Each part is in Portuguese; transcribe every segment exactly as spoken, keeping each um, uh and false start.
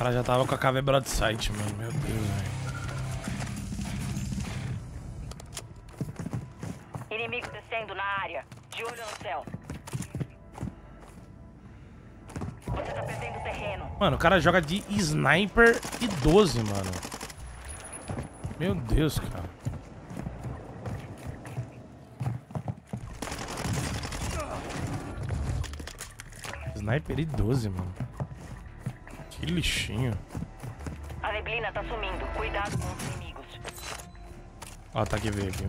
cara já tava com a K V Broadside, mano. Meu Deus, velho. Inimigo descendo na área. De olho no céu. Você tá perdendo terreno. Mano, o cara joga de sniper e doze, mano. Meu Deus, cara. Sniper e doze, mano. Que lixinho. A neblina tá sumindo. Cuidado com os inimigos. Ó, tá aqui, veio aqui.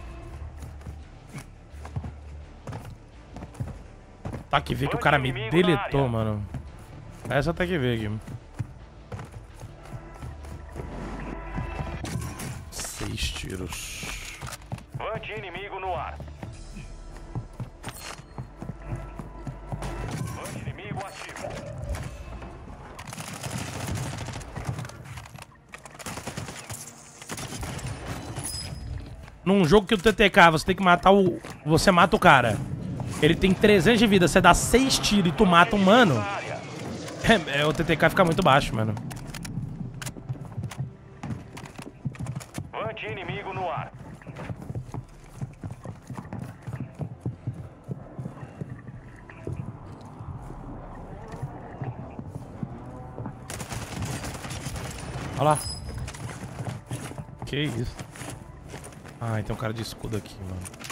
Tá que veio que o cara me deletou, mano. Essa tá que veio aqui. Seis tiros. Vante inimigo no ar. Vante inimigo ativo. Num jogo que o T T K você tem que matar o... Você mata o cara. Ele tem trezentos de vida. Você dá seis tiros e tu mata um mano. É, é, o T T K fica muito baixo, mano. Vante inimigo no ar. Olha lá. Que isso. Ai, tem um cara de escudo aqui, mano.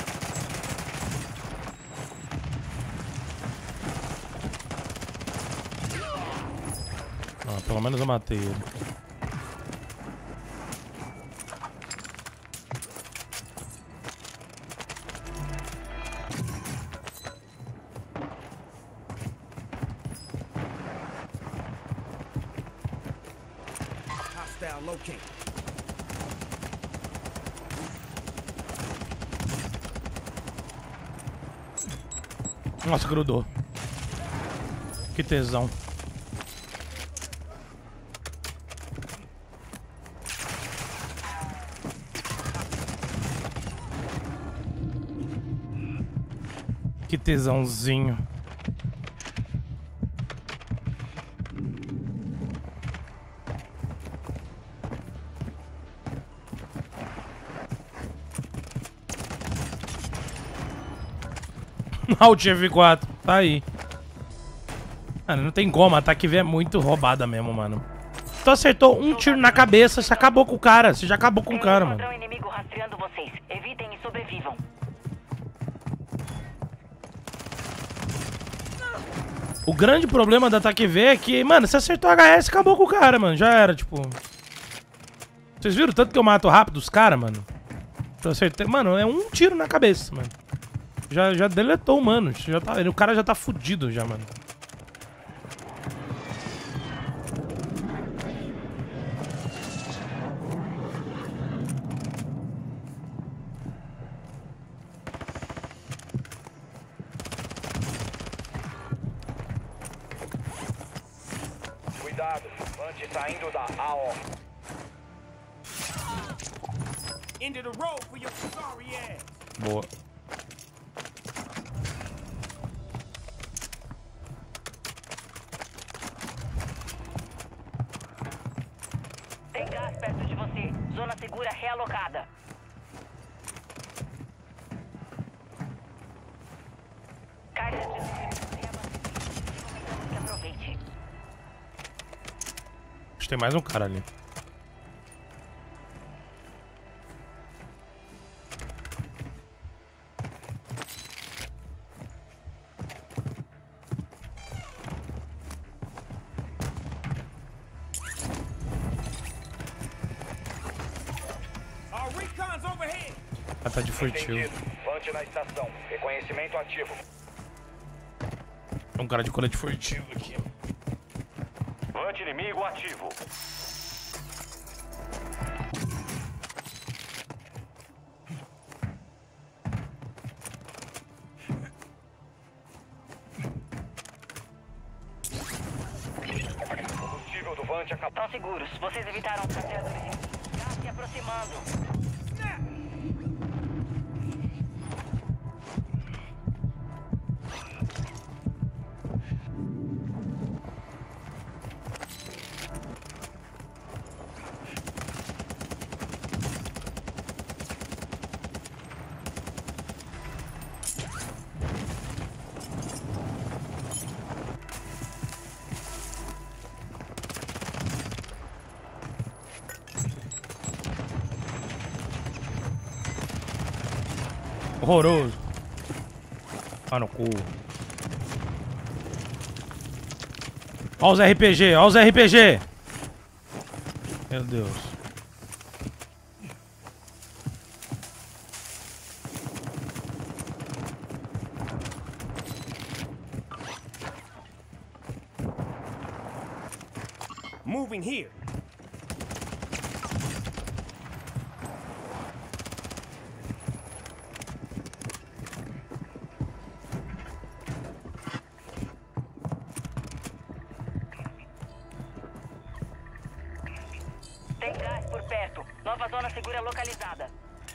Ah, pelo menos eu matei ele. Hostile locate. Nossa, grudou. Que tesão. Que tesãozinho. Alt F quatro, tá aí. Mano, não tem como, a ataque V é muito roubada mesmo, mano. Tu acertou um tiro na cabeça, você acabou com o cara. Você já acabou com o cara, mano. Tem um inimigo rastreando vocês. Evitem e sobrevivam. O grande problema do ataque V é que, mano, você acertou H S, acabou com o cara, mano. Já era, tipo... Vocês viram tanto que eu mato rápido os caras, mano? Eu acertei... Mano, é um tiro na cabeça, mano. Já, já deletou o mano. Já tá... O cara já tá fudido já, mano. Cuidado, Vante saindo da A O. Into the road for your sorry ass. Boa. Tem gás perto de você. Zona segura realocada. Caixa de que aproveite. Acho que tem mais um cara ali. Our recon's overhead. Ah, tá de furtivo. Entendido. Vante na estação. Reconhecimento ativo. Tem um cara de colete furtivo aqui. Vante inimigo ativo. Combustível do Vante acabou. Estão seguros. Vocês evitaram o processo. Gás se aproximando. Horroroso. Ah, no cu. Ó os R P G, ó os R P G. Meu Deus. Moving here. Tem gás por perto. Nova zona segura localizada.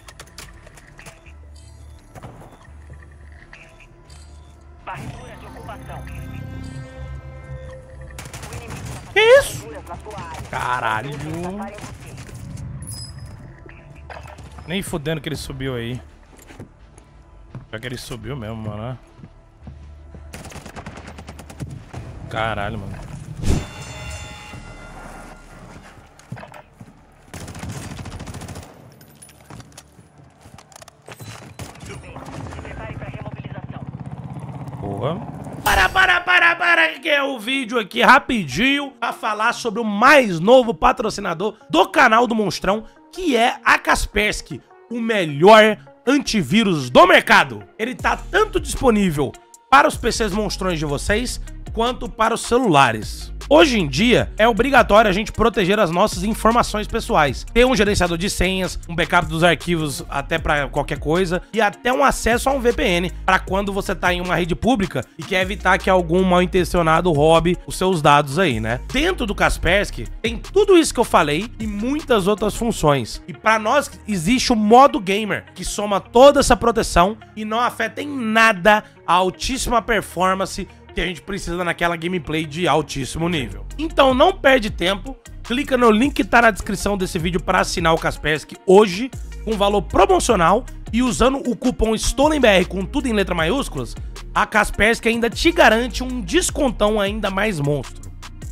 Varredura de ocupação. O inimigo está fazendo Que isso? varreduras na sua área. Caralho. Atarem você. Nem fudendo que ele subiu aí. Já que ele subiu mesmo, mano. Né? Caralho, mano. Se prepare para remobilização. Porra. Para, para, para, para, que é o vídeo aqui rapidinho pra falar sobre o mais novo patrocinador do canal do Monstrão, que é a Kaspersky, o melhor antivírus do mercado. Ele tá tanto disponível para os P Cs monstrões de vocês, quanto para os celulares. Hoje em dia, é obrigatório a gente proteger as nossas informações pessoais. Ter um gerenciador de senhas, um backup dos arquivos até para qualquer coisa, e até um acesso a um V P N, para quando você tá em uma rede pública e quer evitar que algum mal-intencionado roube os seus dados aí, né? Dentro do Kaspersky, tem tudo isso que eu falei e muitas outras funções. E para nós, existe o modo gamer, que soma toda essa proteção e não afeta em nada a altíssima performance que a gente precisa naquela gameplay de altíssimo nível. Então não perde tempo, clica no link que tá na descrição desse vídeo para assinar o Kaspersky hoje, com valor promocional, e usando o cupom STOLENBR com tudo em letra maiúsculas, a Kaspersky ainda te garante um descontão ainda mais monstro.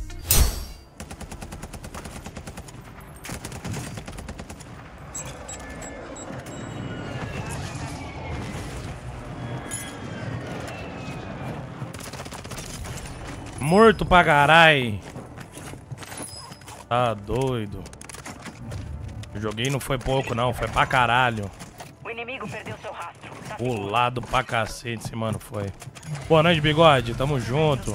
Morto pra carai. Tá doido. Eu joguei não foi pouco não, foi pra caralho. O inimigo perdeu seu rastro. Tá Pulado pra cacete esse mano foi. Boa noite, bigode, tamo junto. Our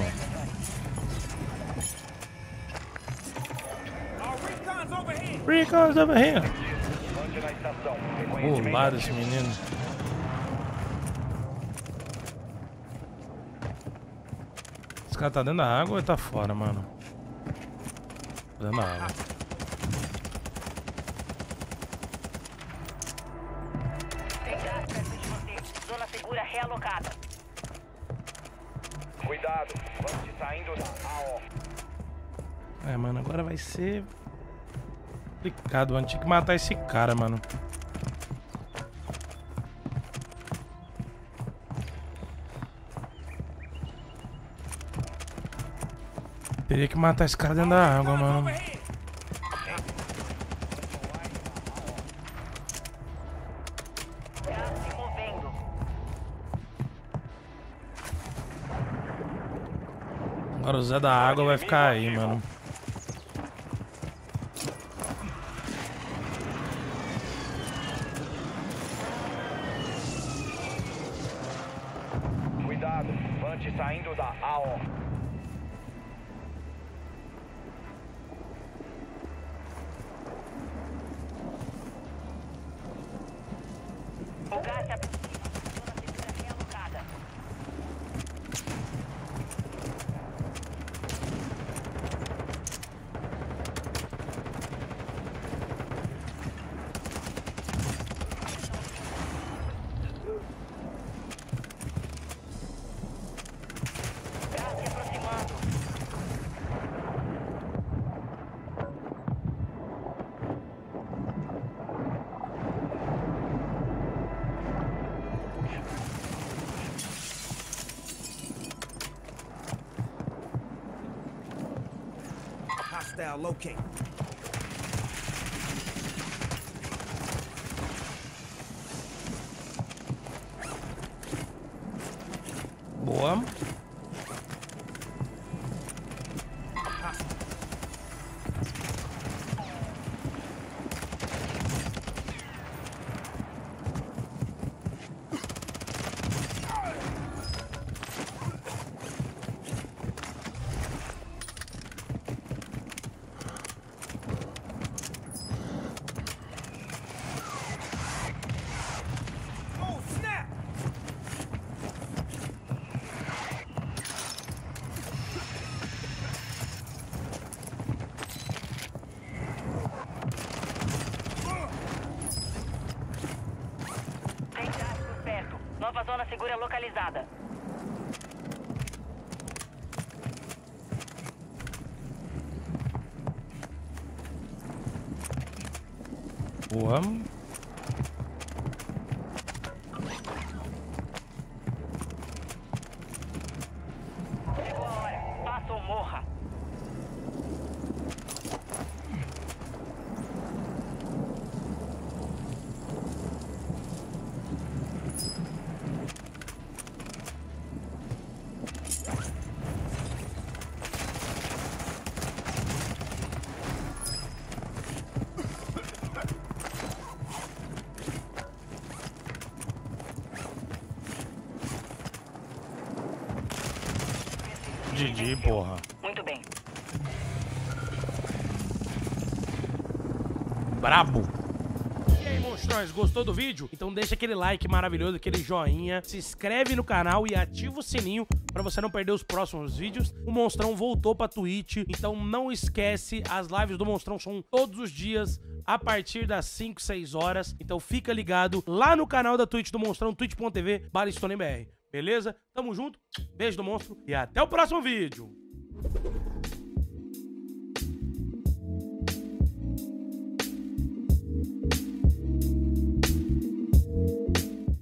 recon's over here. Recons over here. Levante na estação. Reconhecimento Pulado esse ativo. menino. Esse cara tá dentro da água ou ele tá fora, mano? Tá dentro da água. Tem gás perto de você. Zona segura realocada. Cuidado. Levante saindo da A O. É, mano, agora vai ser complicado, mano. Tinha que matar esse cara, mano. Teria que matar esse cara dentro da água, mano. Over here. Gás se movendo. Agora o Zé da água vai ficar aí, mano. Cuidado. Levante saindo da A O. O gás se aproxima. Zona segura realocada. Gás se aproximando. Hostile locate. Boa. Oh, snap! Tem gás por perto. Nova zona segura localizada. Boa. Chegou a hora. Faça ou morra. G G, porra. Muito bem. Brabo. E aí, monstrões, gostou do vídeo? Então deixa aquele like maravilhoso, aquele joinha, se inscreve no canal e ativa o sininho pra você não perder os próximos vídeos. O Monstrão voltou pra Twitch, então não esquece, as lives do Monstrão são todos os dias a partir das cinco, seis horas. Então fica ligado lá no canal da Twitch do Monstrão, twitch ponto tv barra StoneBR. Beleza? Tamo junto, beijo do monstro e até o próximo vídeo.